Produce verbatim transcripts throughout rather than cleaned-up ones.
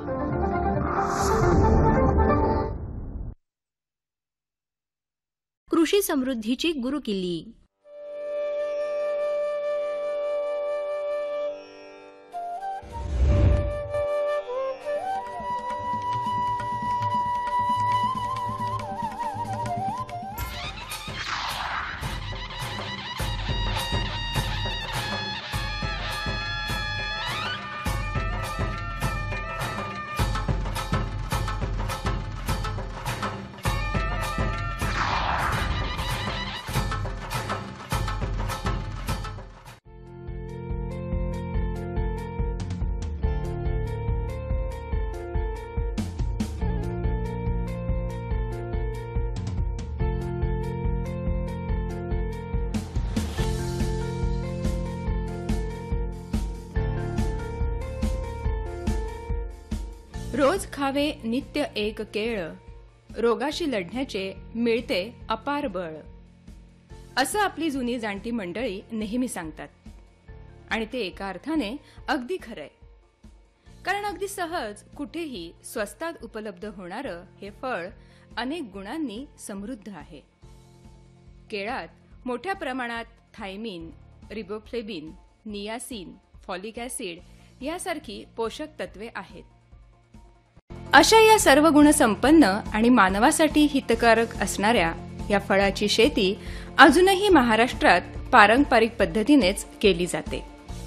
कृषी समृद्धीची गुरुकिल्ली. रोज खावे नित्य एक केळ, रोगाशी लढण्याचे मिळते अपार बळ, असं आपली जुनी जाणती मंडळी नेहमी सांगतात. आणि ते एका अर्थाने अगदी खरंय. कारण अगदी सहज कुठेही स्वस्तात उपलब्ध होणारं हे फळ अनेक गुणांनी समृद्ध आहे. केळात मोठ्या प्रमाणात thiamine, riboflavin, niacin, folic acid यासारखी पोषक तत्वे आहेत. अशा या सर्व गुणसंपन्न आणि मानवासाठी हितकारक असणाऱ्या या फळाची शेती अजूनही महाराष्ट्रात पारंपरिक पद्धतीनेच केली जाते.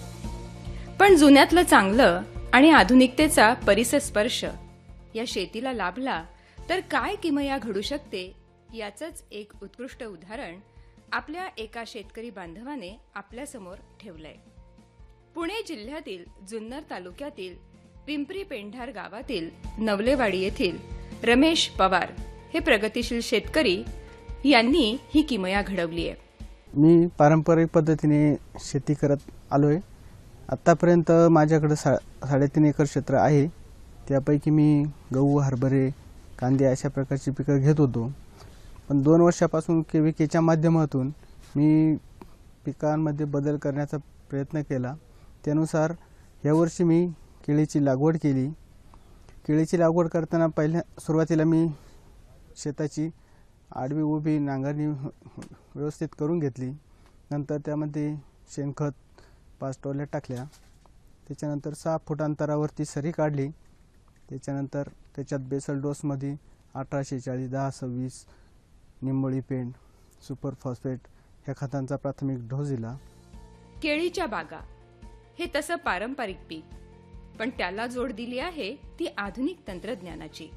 पण जुन्यातलं चांगलं आणि आधुनिकतेचा परिसर स्पर्श या शेतीला लाभला तर काय किमया घडू शकते याचंच एक उत्कृष्ट उदाहरण आपल्या एका शेतकरी बांधवाने आपल्यासमोर ठेवलंय. पुणे जिल्ह्यातील जुन्नर तालुक्यातील पिंपरी पेंढार गावातील नवलेवाडी येथील रमेश पवार हे प्रगतिशील शेतकरी यांनी ही किमया घडवली आहे. मी पारंपरिक पद्धतीने शेती करत आलोय. आतापर्यंत माझ्याकडे सा साडेतीन एकर क्षेत्र आहे. त्यापैकी मी गहू, हरभरे, कांदे अशा प्रकारची पिकं घेत होतो. पण दोन वर्षापासून केविकेच्या माध्यमातून मी पिकांमध्ये बदल करण्याचा प्रयत्न केला. त्यानुसार यावर्षी मी केळीची लागवड केली. केळीची लागवड करताना पहिल्या सुरुवातीला मी शेताची आडवी उभी नांगरणी व्यवस्थित करून घेतली. नंतर त्यामध्ये शेणखत पाच टोल्या टाकल्या. त्याच्यानंतर सहा फूट अंतरावरती सरी काढली. त्याच्यानंतर त्याच्यात बेसल डोसमध्ये अठराशे चाळीस दहा सव्वीस निंबोळी पेंड, सुपर फॉस्फेट ह्या खतांचा प्राथमिक डोस दिला. केळीच्या बागा हे तसं पारंपरिक पीक, पण त्याला जोड दिली आहे ती आधुनिक तंत्रज्ञानाची.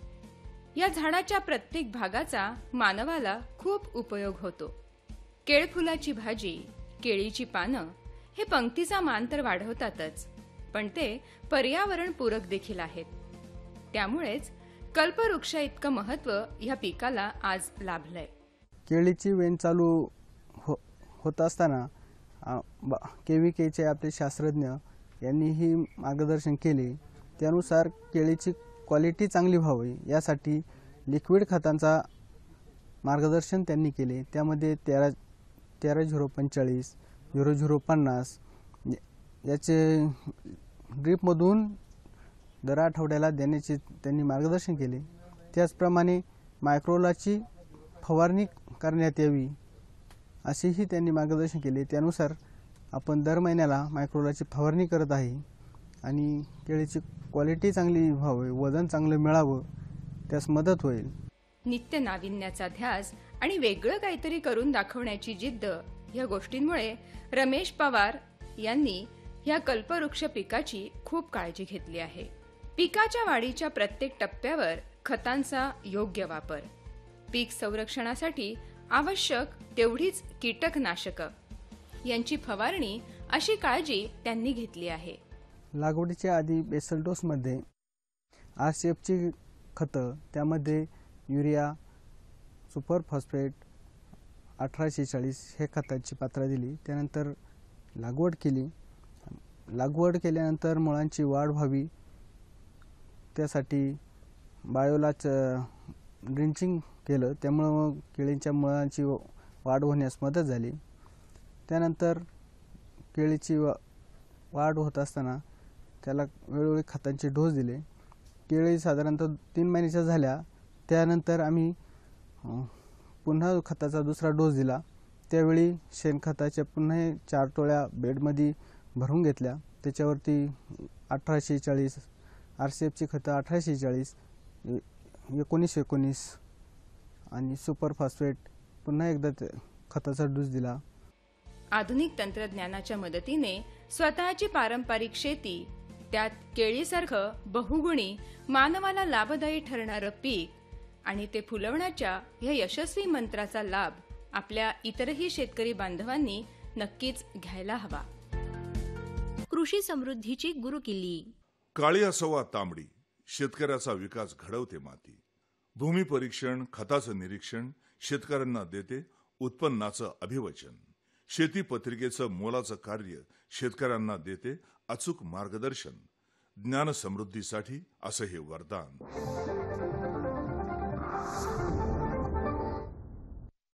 या झाडाच्या प्रत्येक भागाचा मानवाला खूप उपयोग होतो. केळफुलाची भाजी, केळीची पानं हे पंक्तीचा मान तर वाढवतातच, पण ते पर्यावरण पूरक देखील आहेत. त्यामुळेच कल्पवृक्ष इतकं महत्व या पिकाला आज लाभलंय. केळीची वेण चालू हो होत असताना केविकेचे आपले शास्त्रज्ञ यांनीही मार्गदर्शन केले. त्यानुसार केळीची क्वालिटी चांगली व्हावी यासाठी लिक्विड खतांचा मार्गदर्शन त्यांनी केले. त्यामध्ये तेरा तेरा झिरो पंचेचाळीस झिरो झिरो पन्नास याचे ड्रीपमधून दर आठवड्याला देण्याचे त्यांनी मार्गदर्शन केले. त्याचप्रमाणे मायक्रोलाची फवारणी करण्यात यावी असेही त्यांनी मार्गदर्शन केले. त्यानुसार आपण दर महिन्याला मायक्रोलाची फवारणी करत आहे आणि केळीची क्वालिटी चांगली व्हावी, वजन चांगलं मिळावं, त्यास मदत होईल. नित्य नाविन्याचा ध्यास आणि वेगळं काहीतरी करून दाखवण्याची जिद्द या गोष्टींमुळे रमेश पवार यांनी या कल्पवृक्ष पिकाची खूप काळजी घेतली आहे. पिकाच्या वाढीच्या प्रत्येक टप्प्यावर खतांचा योग्य वापर, पीक संरक्षणासाठी आवश्यक तेवढीच कीटकनाशकं यांची फवारणी अशी काळजी त्यांनी घेतली आहे. लागवडीच्या आधी बेसल डोसमध्ये आर सी एफची खतं, त्यामध्ये युरिया, सुपर फॉस्फेट, अठराशे चाळीस हे खताची पात्र दिली. त्यानंतर लागवड केली. लागवड केल्यानंतर मुळांची वाढ व्हावी त्यासाठी बायोलाच ड्रिंचिंग केलं. त्यामुळं केळीच्या मुळांची वाढ होण्यास मदत झाली. त्यानंतर केळीची वा वाढ होत असताना त्याला वेळोवेळी खतांचे डोस दिले. केळी साधारणतः तीन महिन्याच्या झाल्या त्यानंतर आम्ही अ, पुन्हा खताचा दुसरा डोस दिला. त्यावेळी शेणखताच्या पुन्हा चार टोळ्या बेडमध्ये भरून घेतल्या. त्याच्यावरती अठराशे चाळीस आर सी एफची खतं अठराशे चाळीस एकोणीस एकोणीस आणि सुपर फॉस्फेट पुन्हा एकदा ते खताचा डोस दिला. आधुनिक तंत्रज्ञानाच्या मदतीने स्वतःची पारंपरिक शेती, त्यात केळीसारखं बहुगुणी मानवाला लाभदायी ठरणारं पीक आणि ते फुलवण्याच्या या यशस्वी मंत्राचा लाभ आपल्या इतरही शेतकरी बांधवांनी नक्कीच घ्यायला हवा. कृषी समृद्धीची गुरुकिल्ली. काळी असवा तांबडी, शेतकऱ्याचा विकास घडवते माती. भूमी परीक्षण, खताचं निरीक्षण शेतकऱ्यांना देते उत्पन्नाचं अभिवचन. शेती पत्रिकेचं मोलाचं कार्य शेतकऱ्यांना देते अचूक मार्गदर्शन. ज्ञान समृद्धीसाठी असं हे वरदान.